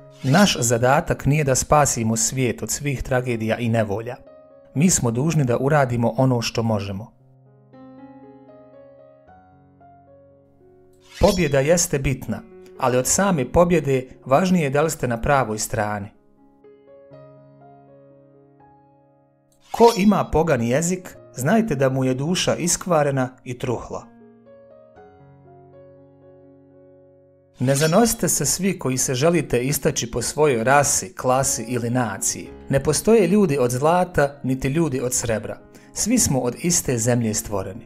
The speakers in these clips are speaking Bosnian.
Naš zadatak nije da spasimo svijet od svih tragedija i nevolja. Mi smo dužni da uradimo ono što možemo. Pobjeda jeste bitna, ali od same pobjede važnije je da li ste na pravoj strani. Ko ima pogan jezik, znajte da mu je duša iskvarena i truhla. Ne zanosite se svi koji se želite istaći po svojoj rasi, klasi ili naciji. Ne postoje ljudi od zlata, niti ljudi od srebra. Svi smo od iste zemlje stvoreni.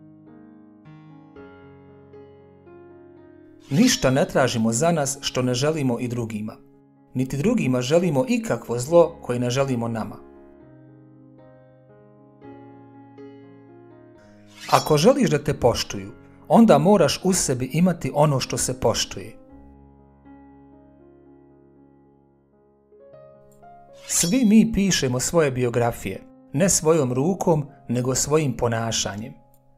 Ništa ne tražimo za nas što ne želimo i drugima. Niti drugima želimo ikakvo zlo koje ne želimo nama. Ako želiš da te poštuju, onda moraš u sebi imati ono što se poštuje. Svi mi pišemo svoje biografije, ne svojom rukom, nego svojim ponašanjem.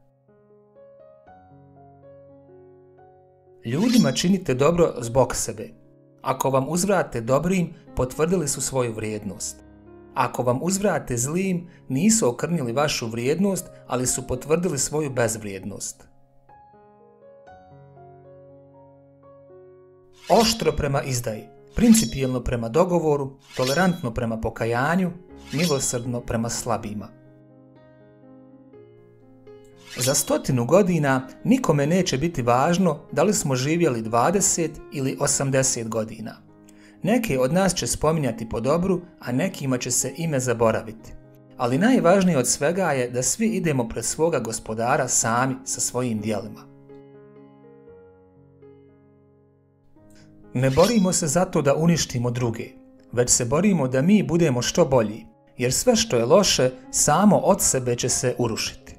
Ljudima činite dobro zbog sebe. Ako vam uzvrate dobrim, potvrdili su svoju vrijednost. Ako vam uzvrate zlim, nisu okrnjili vašu vrijednost, ali su potvrdili svoju bezvrijednost. Oštro prema izdaji, principijelno prema dogovoru, tolerantno prema pokajanju, milosrdno prema slabima. Za 100 godina nikome neće biti važno da li smo živjeli 20 ili 80 godina. Neki od nas će spominjati po dobru, a nekima će se ime zaboraviti. Ali najvažnije od svega je da svi idemo pred svoga Gospodara sami sa svojim djelima. Ne borimo se zato da uništimo druge, već se borimo da mi budemo što bolji, jer sve što je loše samo od sebe će se urušiti.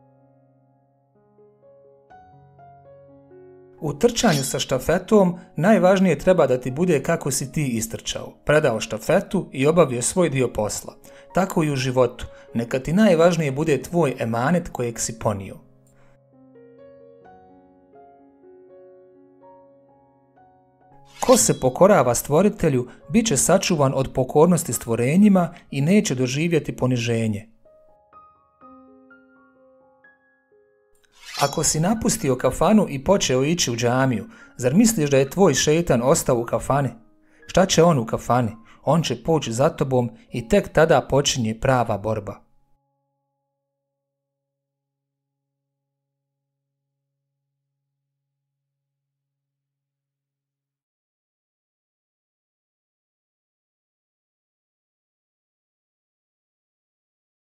U trčanju sa štafetom najvažnije treba da ti bude kako si ti istrčao, predao štafetu i obavio svoj dio posla. Tako i u životu, neka ti najvažnije bude tvoj emanet kojeg si ponio. Ko se pokorava stvoritelju, bit će sačuvan od pokornosti stvorenjima i neće doživjeti poniženje. Ako si napustio kafanu i počeo ići u džamiju, zar misliš da je tvoj šeitan ostao u kafani? Šta će on u kafani? On će poći za tobom i tek tada počinje prava borba.